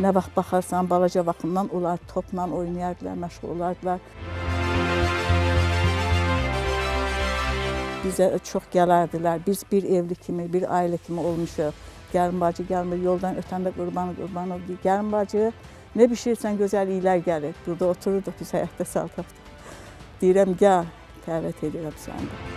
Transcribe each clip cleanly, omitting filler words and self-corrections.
Nə vaxt baxarsan, balaca vaxtından onlar topla oynayardılar, məşğul olardılar. Bizə çox gələrdilər. Biz bir evli kimi, bir ailə kimi olmuşuq. Gəlin bacı, gəlmir, yoldan ötəndə qurbanov deyir. Gəlin bacı, nə bişirsən gözəlliklər gəlir. Burada otururduq, biz həyətdə saltaq. Deyirəm, gəl, dəvət edirəm səni də.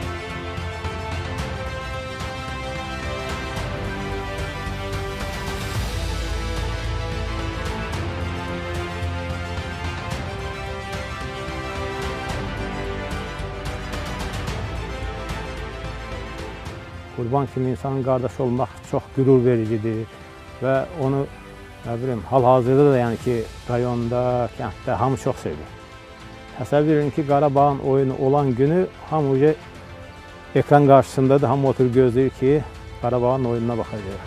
Qurban kimi insanın qardaşı olmaq çox qürur vericidir və onu, nə bilim, hal-hazırda da yəni ki, rayonda, kənddə hamı çox sevir. Təsəvvür edin ki, Qarabağın oyunu olan günü hamı ekran qarşısında da hamı oturub gözləyir ki, Qarabağın oyununa baxacaq.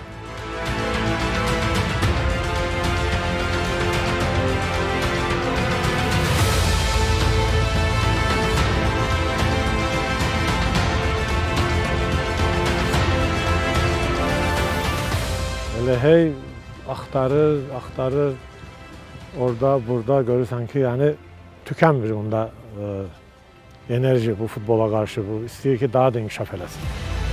Elə hey axtarır, orada, burada görürsən ki, yəni tükənmir onda enerji bu futbola qarşı, bu istəyir ki, daha da inkişaf eləsin.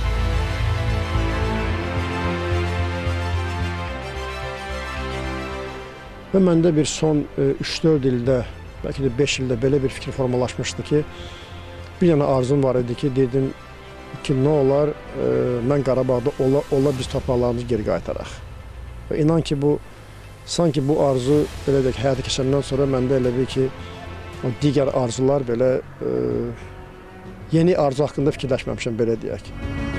Və məndə bir son 3-4 ildə, bəlkə də 5 ildə belə bir fikir formalaşmışdı ki, bir yana arzum var idi ki, dedim ki, nə olar, mən Qarabağda ola biz torpaqlarımızı geri qaytaraq. Və inan ki, sanki bu arzu belə deyək, həyata keçəndən sonra məndə elə bir ki, digər arzular belə, yeni arzu haqqında fikirləşməmişəm, belə deyək.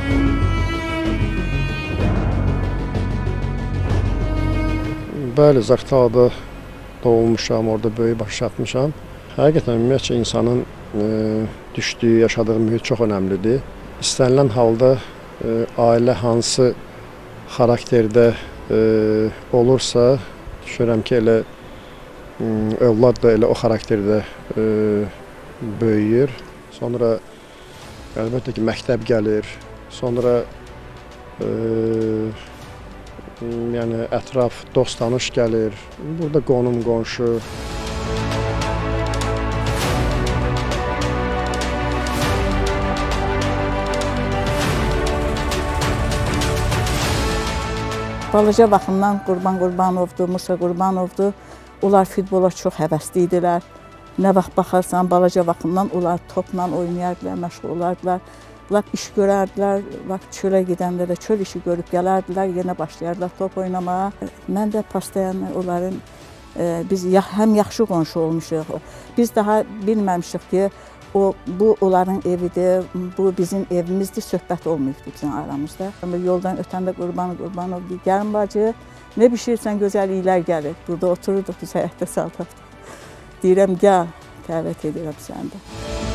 Bəli, Zaqatalada doğulmuşam, orada böyük başa çatmışam. Həqiqətən, ümumiyyətcə, insanın düşdüyü, yaşadığı mühit çox önəmlidir. İstənilən halda ailə hansı xarakterdə olursa, düşünürəm ki, elə övlad da elə o xarakterdə böyüyür. Sonra əlbəttə ki, məktəb gəlir, sonra yəni ətraf, dost-tanış gəlir, burada qonum, qonşu. Balaca vaxtından Qurban Qurbanovdur, Musa Qurbanovdur. Onlar futbola çox həvəsli idilər. Nə vaxt baxarsan, balaca vaxtından onlar topla oynayardılar, məşğul olardılar. Lap iş görərdilər, çölə gedəndə də çöl işi görüb gələrdilər, yenə başlayardılar top oynamağa. Mən də pastayan onların, biz həm yaxşı qonşu olmuşuq. Biz daha bilməmişik ki, bu onların evidir, bu bizim evimizdir, söhbət olmayıbdır bizim aramızda. Yoldan ötəndə Qurbanov deyir, gəlin bacı, nə bişirsən gözəlliklər gəlir. Burada otururduq, biz həyətdə saltaq. Deyirəm, gəl, dəvət edirəm səni də.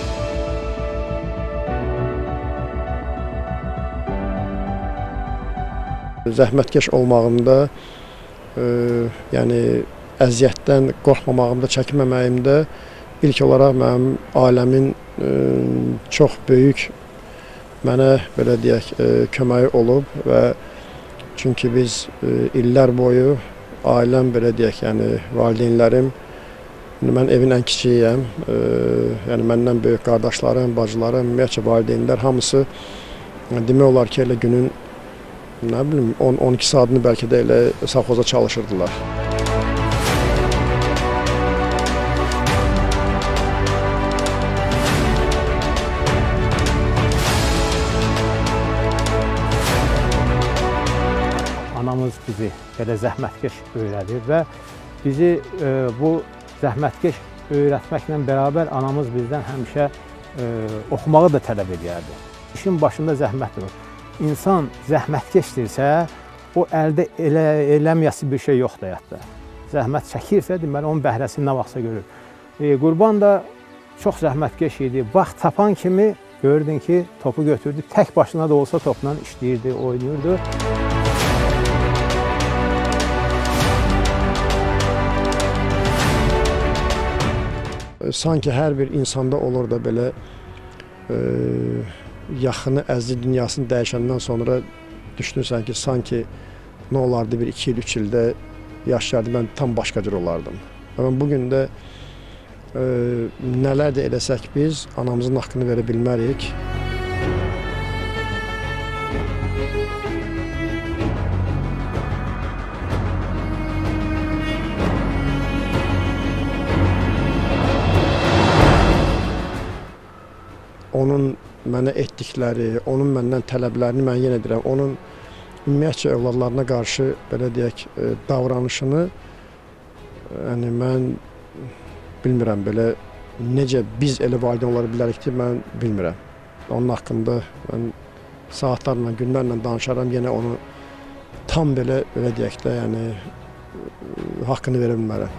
Zəhmətkeş olmağımda, yəni əziyyətdən qorxmamağımda, çəkinməməyimdə İlk olaraq mənim ailəmin çox böyük mənə, belə deyək, köməyi olub və çünki biz illər boyu ailəm, belə deyək, yəni valideynlərim, mən evin ən kiçiyəm, yəni məndən böyük qardaşlarım, bacılarım, ümumiyyətcə valideynlər hamısı demək olar ki, elə günün, nə bilim, 10-12 saatını bəlkə də elə savxoza çalışırdılar. Anamız bizi belə zəhmətkeş öyrədir və bizi bu zəhmətkeş öyrətməklə bərabər anamız bizdən həmişə oxumağı da tələb edərdi. İşin başında zəhmətdir. İnsan zəhmətkeşdirsə, o əldə eləməyəsi bir şey yoxdur həyatda. Zəhmət çəkirsə, deməli, onun bəhrəsini nə vaxtsa görür. Qurban da çox zəhmətkeş idi. Vaxt tapan kimi gördün ki, topu götürdü, tək başına da olsa topla işləyirdi, oynayırdı. Sanki hər bir insanda olur da belə yaxını, əzli dünyasını dəyişəndən sonra düşünürsən ki, sanki nə olardı bir 2 il, 3 ildə yaşlardı, mən tam başqa cür olardım. Amma bugün də nələr də eləsək biz anamızın haqqını verə bilmərik. Onun mənə etdikləri, onun məndən tələblərini mən yenə deyirəm, onun ümumiyyətcə övladlarına qarşı belə deyək davranışını yəni mən bilmirəm belə necə biz elə valideyn ola bilərik ki, mən bilmirəm. Onun haqqında mən saatlarla, günlərlə danışaram, yenə onu tam belə deyək də, yəni haqqını verə bilmərəm.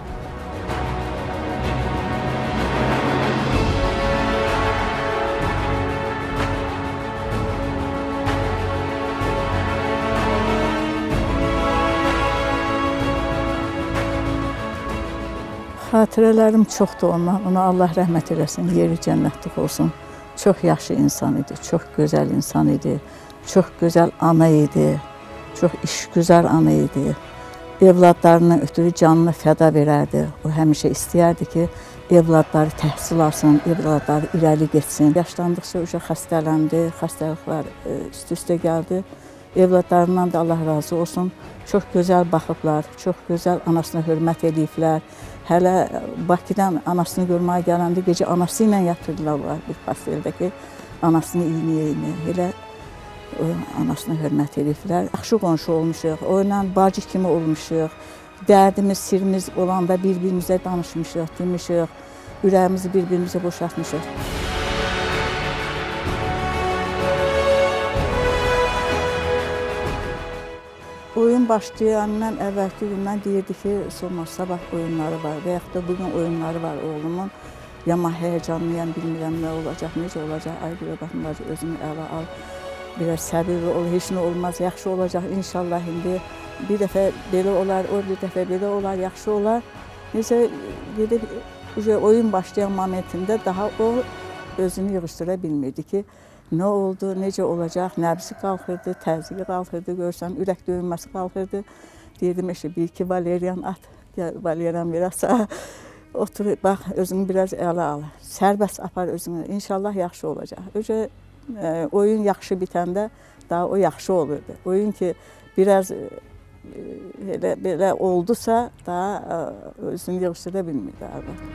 Xatirələrim çoxdur ondan. Ona Allah rəhmət eləsin, yeri cənnətlik olsun. Çox yaxşı insan idi, çox gözəl insan idi, çox gözəl ana idi, çox işgüzar ana idi. Evladlarından ötürü canını fəda verərdi. O həmişə istəyərdi ki, evladları təhsil alsın, evladları irəli getsin. Yaşlandıqca xəstələndi, xəstəliklər üst-üstə gəldi. Evladlarından da Allah razı olsun. Çox gözəl baxıblar, çox gözəl anasına hörmət ediblər. Hələ Bakıdan anasını görməyə gələndə gecə anası ilə yatırdılar bir pasteldə ki, anasını iynə-iynə, elə anasına hörmət ediblər. Yaxşı qonşu olmuşuq, o ilə bacı kimi olmuşuq. Dərdimiz, sirimiz olanda bir-birimizə danışmışıq, demişik, ürəyimizi bir-birimizə boşaltmışıq. Oyun başlayandan əvvəlki gündən deyirdi ki, sabah oyunları var və yaxud da bugün oyunları var oğlumun. Yama həyəcanlıyam, bilmirəm nə olacaq, necə olacaq, ay bir baxımlar özünü ələ al, biraz səbirli ol, heç nə olmaz, yaxşı olacaq inşallah indi. Bir dəfə belə olar, bir dəfə belə olar, yaxşı olar. Necə gedib oyun başlayan momentində daha o özünü yığışdıra bilmirdi ki, nə oldu, necə olacaq, nəbzi qalxırdı, təzyiqi qalxırdı, görsən, ürək döyünməsi qalxırdı. Deyirdim, bir-iki valeriyan at, valeriyan verəsə, otur, bax, özünü biraz ələ al, sərbəst apar özünü, inşallah yaxşı olacaq. Oyun yaxşı bitəndə daha o yaxşı olurdu. Oyun ki, biraz belə oldusa, daha özünü yığışdıra bilmirdi.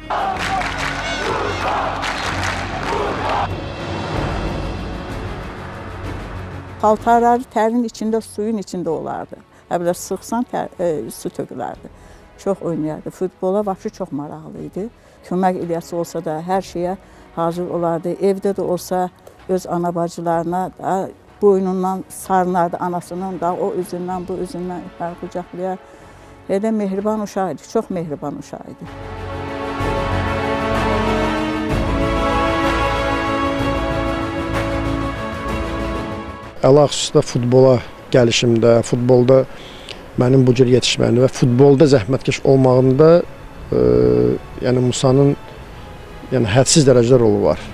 Paltarları tərin içində, suyun içində olardı. Hələ sıxsan su tökülərdi. Çox oynayardı. Futbola vapşı çox maraqlı idi. Kömək eləyəsi olsa da hər şeyə hazır olardı. Evdə də olsa öz ana bacılarına da boynundan sarınardı anasının da o üzündən bu üzündən ipər qucaqlayar. Elə mehriban uşaq idi, çox mehriban uşaq idi. Əl-xüsusda futbola gəlişimdə, futbolda mənim bu cür yetişməyimdə və futbolda zəhmətkeş olmağımda yəni Musanın hədsiz dərəcədə rolu var.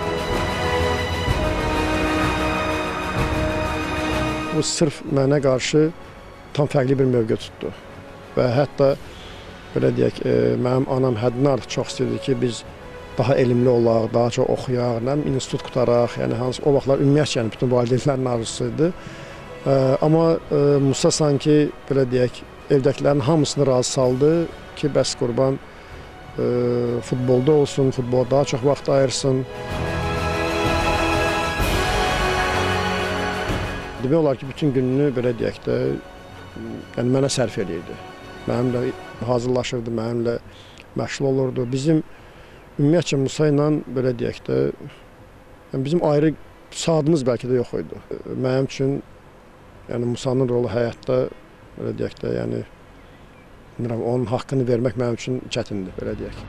Bu sırf mənə qarşı tam fərqli bir mövqe tutdu və hətta belə deyək, mənim anam həddindən artıq çox istəyirdi ki, biz daha elmli olaq, daha çox oxuyaq, institut qutaraq, yəni hansı o vaxtlar ümumiyyətcə bütün valideynlərin arzusuydu. Amma Musa sanki belə deyək, evdəkilərin hamısını razı saldı ki, bəs qurban futbolda olsun, futbola daha çox vaxt ayırsın. Demək olar ki, bütün gününü belə deyək də, yəni mənə sərf edirdi. Mənimlə hazırlaşırdı, mənimlə məşğul olurdu. Bizim ümumiyyətcə Musa ilə belə deyək də, bizim ayrı saatımız bəlkə də yox idi. Mənim üçün Musanın rolu həyatda belə deyək də, yəni onun haqqını vermək mənim üçün çətindir, belə deyək.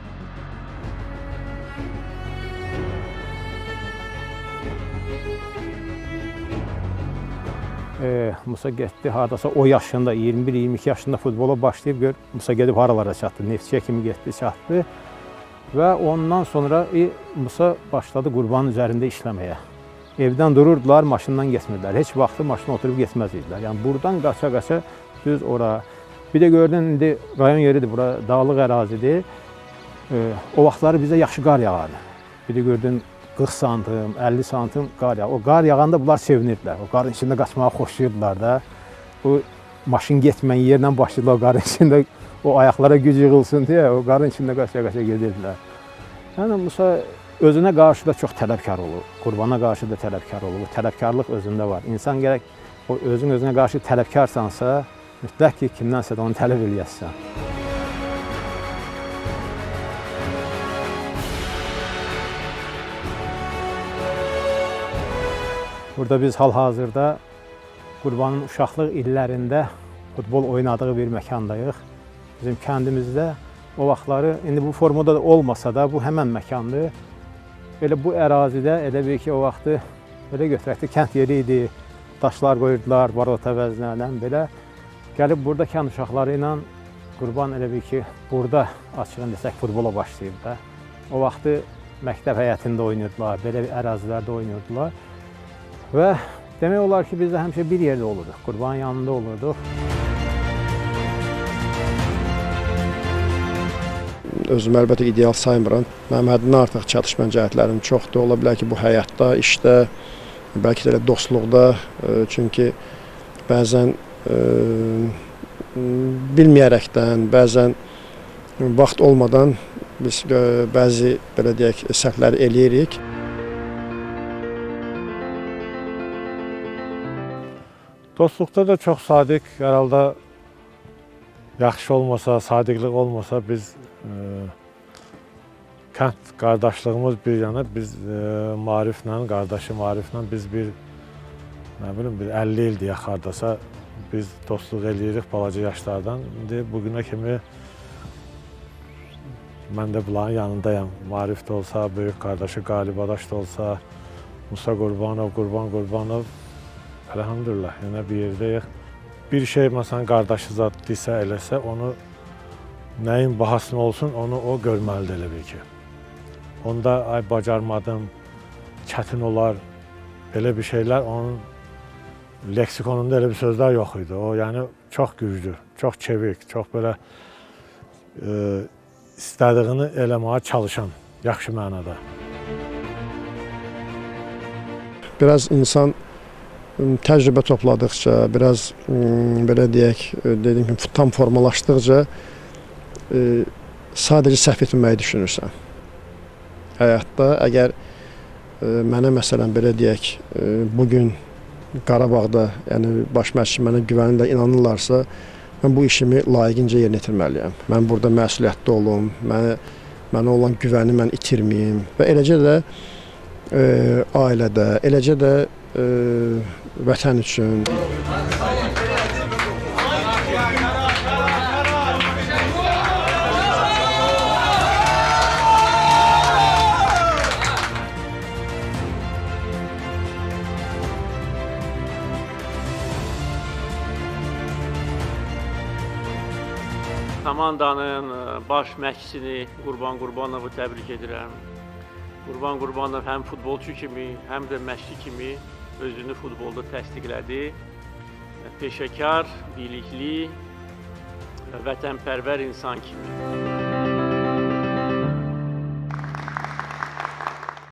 Musa getdi, haradasa o yaşında, 21-22 yaşında futbola başlayıb, gör, Musa gedib haralara çatdı, Neftçiyə kimi getdi, çatdı. Və ondan sonra Musa başladı Qurbanın üzərində işləməyə. Evdən dururdular, maşından getmirdilər. Heç vaxtı maşına oturub getməz idilər. Yəni buradan qaça-qaça düz ora Bir də gördün, indi rayon yeridir, bura dağlıq ərazidir. O vaxtları bizə yaxşı qar yağardı. Bir də gördün, 40 santim, 50 santim qar yağır. O qar yağanda bunlar sevinirdilər. O qarın içində qaçmağı xoşlayırdılar da. O maşın getməyən yerlə başladılar o qarın içində. O ayaqlara güc yığılsın deyə o qarın içində qaça-qaça gedirdilər. Yəni Musa özünə qarşı da çox tələbkar olur. Qurbana qarşı da tələbkar olur. Bu tələbkarlıq özündə var. İnsan gərək o özünə qarşı tələbkarsansa, mütləq ki, kimdənsə də onu tələb eləyəsən. Burada biz hal-hazırda Qurbanın uşaqlıq illərində futbol oynadığı bir məkandayıq. Bizim kəndimizdə o vaxtları, indi bu formada da olmasa da bu həmən məkandır. Belə bu ərazidə elə bir ki, o vaxtı belə götürəkdə kənd yeri idi, daşlar qoyurdular, barot əvəzlərdən belə. Gəlib burada kənd uşaqları ilə Qurban elə bir ki, burada açığın desək futbola başlayıb da. O vaxtı məktəb həyətində oynayırdılar, belə ərazilərdə oynayırdılar. Və demək olar ki, biz də həmişə bir yerdə olurduq, Qurbanın yanında olurduq. Özüm əlbəttə ideal saymıram. Mənim həddindən artıq çatışmayan cəhətlərim çoxdur. Ola bilər ki, bu həyatda, işdə, bəlkə də elə dostluqda. Çünki bəzən bilməyərəkdən, bəzən vaxt olmadan biz bəzi, belə deyək, səhvləri eləyirik. Dostluqda da çox sadiq, hər halda yaxşı olmasa, sadiqlik olmasa biz kənd qardaşlığımız bir yana, biz Maariflə, qardaşı Maariflə biz bir, nə bilim, bir 50 il deyək hardasa biz dostluq eləyirik balaca yaşlardan. İndi bugünə kimi mən də bunların yanındayam. Maarif də olsa, böyük qardaşı Qalib Adaş da olsa, Musa Qurbanov, Qurban Qurbanov, əlhamdülillah, yenə bir yerdəyik. Bir şey, məsələn, qardaşı zad desə, eləsə, onu nəyin bahasına olsun, onu o görməlidir elə bir ki. Onda, ay, bacarmadım, çətin olar, belə bir şeylər, onun leksikonunda elə bir sözlər yox idi. O, yəni, çox güclü, çox çevik, çox belə istədiyini eləməyə çalışan, yaxşı mənada. Biraz insan təcrübə topladıqca, biraz belə deyək, dediyim kimi tam formalaşdıqca sadəcə səhv etməyi düşünürsən. Həyatda əgər mənə məsələn belə deyək, bugün Qarabağda, yəni baş məşqçi mənə güvənirlər, inanırlarsa, mən bu işimi layiqincə yerinə yetirməliyəm. Mən burada məsuliyyətli olum, mənə olan güvəni mən itirməyim və eləcə də ailədə, eləcə də vətən üçün. Komandanın baş məşqçisini Qurban Qurbanovu təbrik edirəm. Qurban Qurbanov həm futbolçu kimi, həm də məşqçi kimi özünü futbolda təsdiqlədi. Peşəkar, bilikli, vətənpərvər insan kimi.